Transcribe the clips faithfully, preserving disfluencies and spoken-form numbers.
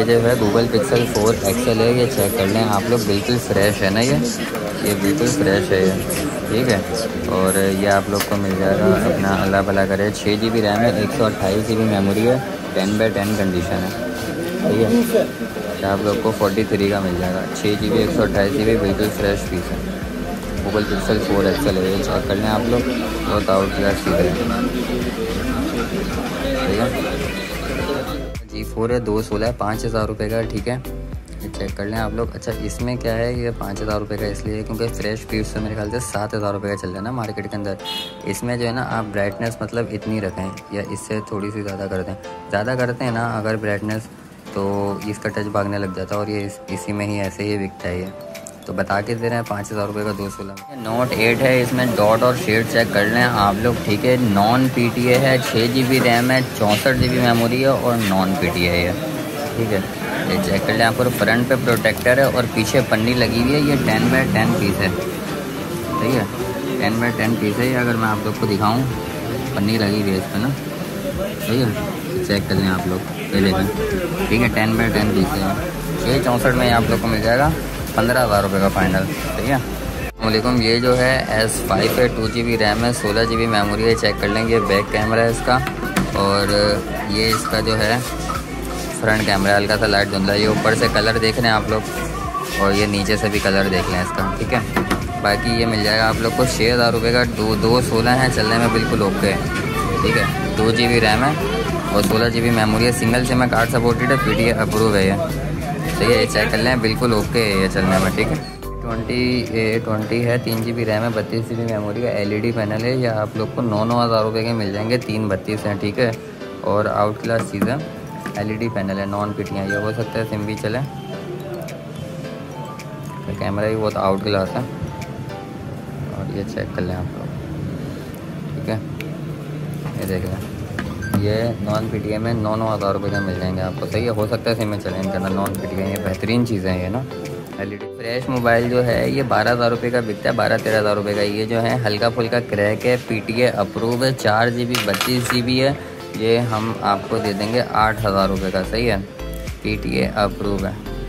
जो है Google Pixel four XL है, ये चेक कर लें आप लोग, बिल्कुल फ्रेश है ना, ये ये बिल्कुल फ्रेश है ये, ठीक है। और ये आप लोग को मिल जाएगा अपना अल्लाह भला करे, छः जी बी रैम है, एक सौ अट्ठाईस जी बी मेमोरी है, टेन बाई टेन कंडीशन है, ठीक है। तो आप लोग को फोर्टी थ्री का मिल जाएगा, छः जी बी एक सौ अट्ठाईस जी बी बिल्कुल फ्रेश पीस है, गूगल पिक्सल फोर एक्सल है, ये चेक कर लें आप लोग, बहुत आउट क्लास चीज़ है, ठीक है। जी फोर है, दो सोलह है, पाँच हज़ार रुपये का, ठीक है, ये चेक कर लें आप लोग। अच्छा इसमें क्या है, ये पाँच हज़ार रुपये का इसलिए क्योंकि फ्रेश पीस से मेरे ख्याल से सात हज़ार रुपये का चल रहा है ना मार्केट के अंदर। इसमें जो है ना आप ब्राइटनेस मतलब इतनी रखें या इससे थोड़ी सी ज़्यादा कर दें, ज़्यादा करते हैं ना अगर ब्राइटनेस तो इसका टच भागने लग जाता है, और ये इस, इसी में ही ऐसे ही बिकता है ये, तो बता के दे रहे हैं पाँच हज़ार रुपये का दो सोलह। नोट एट है, इसमें डॉट और शेड चेक कर लें आप लोग, ठीक है। नॉन पी टी ए है, छः जी बी रैम है, चौंसठ जी बी मेमोरी है और नॉन पी टी ए है, ठीक है। ये चेक कर लें आप, फ्रंट पे प्रोटेक्टर है और पीछे पन्नी लगी हुई है, ये टेन बाई टेन पीस है, ठीक है, टेन बाई टेन पीस है। ये अगर मैं आप लोग को दिखाऊँ, पन्नी लगी हुई है इस पर ना, ठीक है, चेक कर लें आप लोग, ये देखें, ठीक है, टेन बाई टेन पीस है, छः चौंसठ में आप लोग को मिल जाएगा पंद्रह हज़ार रुपये का फाइनल, ठीक है। अस्सलामुअलैकुम, ये जो है एस फाइव है, टू जी बी रैम है, सोलह जी बी मेमोरी है, चेक कर लेंगे, बैक कैमरा है इसका, और ये इसका जो है फ्रंट कैमरा, हल्का सा लाइट धुंधला, ये ऊपर से कलर देख रहे हैं आप लोग, और ये नीचे से भी कलर देख लें इसका, ठीक है। बाकी ये मिल जाएगा आप लोग को छः हज़ार रुपये का, दो दो सोलह है, चलने में बिल्कुल ओके है, ठीक है। दो जी बी रैम है और सोलह जी बी मेमोरी है, सिंगल सिम में कार्ड सपोर्टेड है, पी टी ए अप्रूव है ये, सही है, ये चेक कर लें, बिल्कुल ओके है ये चलने में, ठीक है। ट्वेंटी ए ट्वेंटी है, तीन जी बी रैम है, बत्तीस जी बी मेमोरी का, एल ई डी पैनल है, या आप लोग को नौ नौ हज़ार रुपये के मिल जाएंगे, तीन बत्तीस हैं, ठीक है। और आउट क्लास चीज़ है, एल ई डी पैनल है, नॉन पीटियाँ, ये हो सकता है सिम भी चले, तो कैमरा भी बहुत आउट क्लास है, और ये चेक कर लें आप लोग, ठीक है, ये देख लें, ये नॉन पी टी ए में नौ नौ हज़ार रुपये का मिल जाएंगे आपको, सही है, हो सकता है सिम में चले इनके अंदर नॉन पी टी ए, ये बेहतरीन चीज़ें हैं ये ना। L E D fresh mobile जो है ये बारह हज़ार रुपये का बिकता है, बारह तेरह हज़ार रुपये का, ये जो है हल्का फुल्का क्रैक है, पी टी ए अप्रूव है, चार जी बी बत्तीस जी बी है, ये हम आपको दे देंगे आठ हज़ार रुपये का, सही है, पी टी ए अप्रूव है,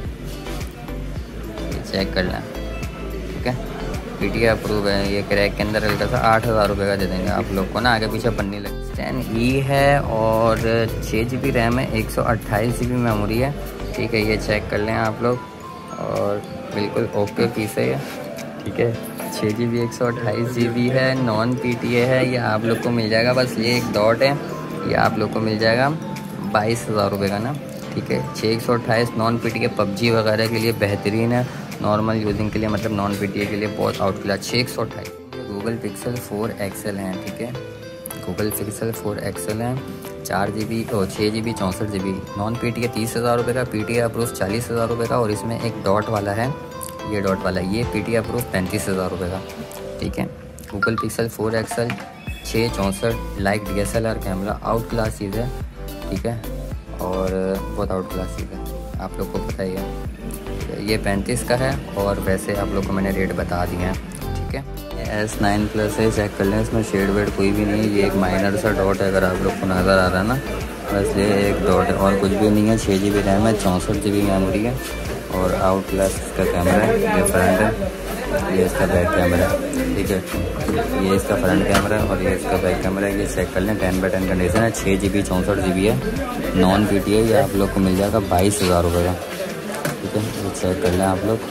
ये चेक कर लें, ठीक है, पी टी ए अप्रूव है, ये क्रैक के अंदर हल्का सा आठ हज़ार रुपये का दे देंगे आप लोग को ना, आगे पीछे पन्नी लगी। टेन ई है और छः जी बी रैम है, एक सौ अट्ठाईस जी बी मेमोरी है, ठीक है, ये चेक कर लें आप लोग, और बिल्कुल ओके पीस है ये, ठीक है, छः जी बी एक सौ अट्ठाईस जी बी है, नॉन पी टी ए है, ये आप लोग को मिल जाएगा, बस ये एक डॉट है, ये आप लोग को मिल जाएगा बाईस हज़ार रुपये का ना, ठीक है। छः एक सौ अट्ठाईस non P T A PUBG वगैरह के लिए बेहतरीन है, नॉर्मल यूजिंग के लिए मतलब नॉन पी टी ए के लिए बहुत आउट क्लास, छः एक सौ अट्ठाईस। गूगल पिक्सल फोर एक्सल हैं, ठीक है, गूगल पिक्सल फोर एक्सल हैं, चार जी बी और छः जी बी चौंसठ G B, non P T A तीस हज़ार रुपये का, पी टी ए अप्रूव चालीस हज़ार रुपये का, और इसमें एक डॉट वाला है, ये डॉट वाला, ये पी टी ए अप्रूव पैंतीस हज़ार रुपये का, ठीक है। गूगल पिक्सल फोर एक्सल छः चौंसठ like D S L R camera, out class चीज़ है, ठीक है, और बहुत आउट क्लास चीज़ है, आप लोग को पता ही है। ये पैंतीस का है, और वैसे आप लोग को मैंने रेट बता दिए हैं, ठीक है। एस नाइन प्लस है, चेक कर लें, इसमें शेड वेड कोई भी नहीं है, ये एक माइनर सा डॉट है अगर आप लोग को नज़र आ रहा है ना, बस ये एक डॉट है और कुछ भी नहीं है, छः जी बी रैम है, चौंसठ जी बी मेमोरी है, और आउट क्लास इसका कैमरा है, ये फ्रंट है, ये इसका बैक कैमरा है, ठीक है, ये इसका फ्रंट कैमरा है और ये इसका बैक कैमरा है, ये चेक कर लें, टेन बाई टेन कंडीशन है, छः जी बी चौंसठ जी बी है, नॉन पी टी ए, ये आप लोग को मिल जाएगा बाईस हज़ार रुपये का, ठीक है, ये चेक कर लें आप लोग,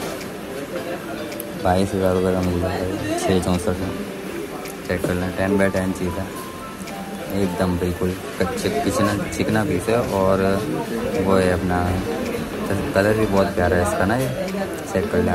बाईस हज़ार रुपये का मिल जाएगा, छः चौंसठ में, चेक कर लें, टेन बाई टेन चीज़ है, एकदम बिल्कुल कच्चे चिकना चिकना पीस है, और वो है अपना कलर भी बहुत प्यारा है इसका ना, ये चेक कर लें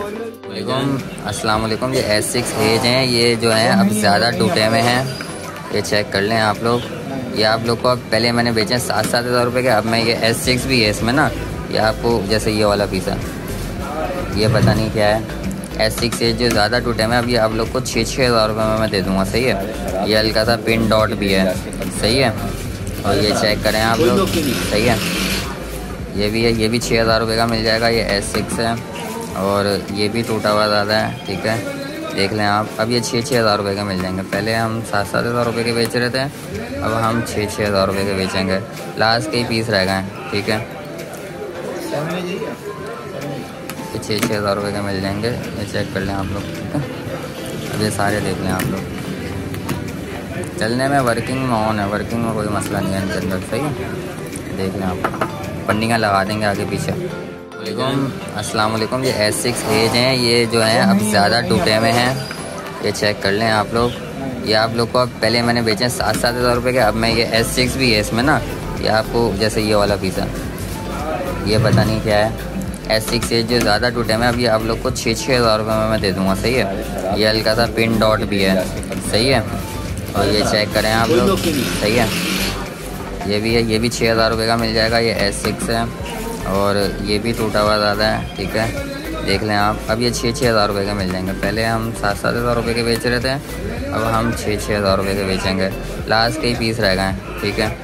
आप। अस्सलाम वालेकुम, ये एस सिक्स एज हैं, ये जो है अब ज़्यादा टूटे में हैं, ये चेक कर लें आप लोग, ये आप लोग को अब पहले मैंने बेचे हैं सात सात हज़ार रुपये के, अब मैं ये एस सिक्स भी है इसमें ना, ये आपको जैसे ये वाला पीस है, ये पता नहीं क्या है, एस सिक्स एज जो ज़्यादा टूटे में, अब ये आप लोग को छः छः हज़ार रुपये में मैं दे दूँगा, सही है, ये हल्का सा पिन डॉट भी है, सही है, और ये चेक करें आप लोग, सही है, ये भी है, ये भी छः हज़ार रुपये का मिल जाएगा, ये एस सिक्स है, और ये भी टूटा हुआ ज़्यादा है, ठीक है, देख लें आप, अब ये छः छः हज़ार रुपये के मिल जाएंगे, पहले हम सात सात हज़ार रुपये के बेच रहे थे, अब हम छः छः हज़ार रुपये के बेचेंगे, लास्ट के ही पीस रह गए हैं, ठीक है, ये छः छः हज़ार रुपये के मिल जाएंगे। ये चेक कर लें आप लोग, ठीक है। अब ये सारे देख लें आप लोग। चलने में वर्किंग में ऑन है, वर्किंग में कोई मसला नहीं है इनके अंदर, सही है। देख लें आप, पन्नियाँ लगा देंगे आगे पीछे। अस्सलाम वालेकुम। ये एस सिक्स एज हैं, ये जो हैं अब ज़्यादा टूटे में हैं। ये चेक कर लें आप लोग। ये आप लोग को अब पहले मैंने बेचे सात सात हज़ार रुपये के, अब मैं ये एस सिक्स भी है इसमें ना। ये आपको जैसे ये वाला पीस है, ये पता नहीं क्या है, एस सिक्स एज जो ज़्यादा टूटे में, अब ये आप लोग को छः छः हज़ार रुपये में मैं दे दूँगा, सही है। ये हल्का सा पिन डॉट भी है, सही है। और ये चेक करें आप लोग, सही है। ये भी है, ये भी छः हज़ार रुपये का मिल जाएगा। ये एस सिक्स है और ये भी टूटा हुआ ज़्यादा है, ठीक है। देख लें आप, अब ये छः छः हज़ार रुपये के मिल जाएंगे। पहले हम सात सात हज़ार रुपये के बेच रहे थे, अब हम छः छः हज़ार रुपये के बेचेंगे। लास्ट के ही पीस रह गए, ठीक है।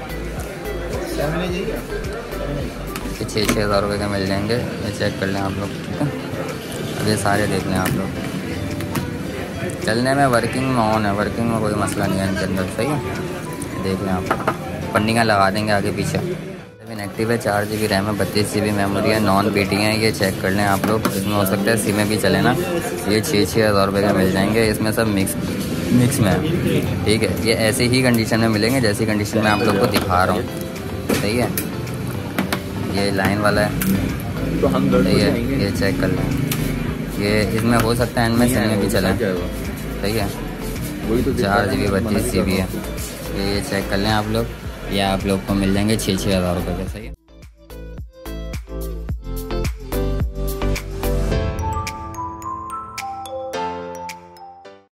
ये छः छः हज़ार रुपये के मिल जाएंगे। ये चेक कर लें आप लोग, ठीक है। अब ये सारे देख लें आप लोग। चलने में वर्किंग में ऑन है, वर्किंग में कोई मसला नहीं है इनके अंदर, सही है। देख लें आप, पन्नियाँ लगा देंगे आगे पीछे। एक्टिव है, चार जी बी रैम है, बत्तीस जी बी मेमोरी है, नॉन बीटी है। ये चेक कर लें आप लोग। इसमें हो सकता है सी में भी चले ना। ये छः छः हज़ार रुपये का मिल जाएंगे। इसमें सब मिक्स मिक्स में है, ठीक है। ये ऐसी ही कंडीशन में मिलेंगे जैसी कंडीशन में आप लोग को दिखा रहा हूँ, सही है। ये लाइन वाला है, सही है। ये चेक कर लें। ये इसमें हो सकता है इनमें सी में भी चले, सही है। चार जी बी बत्तीस जी बी है। ये चेक कर लें आप लोग। ये आप लोग को मिल जाएंगे छः छः हज़ार रुपये के, सही है।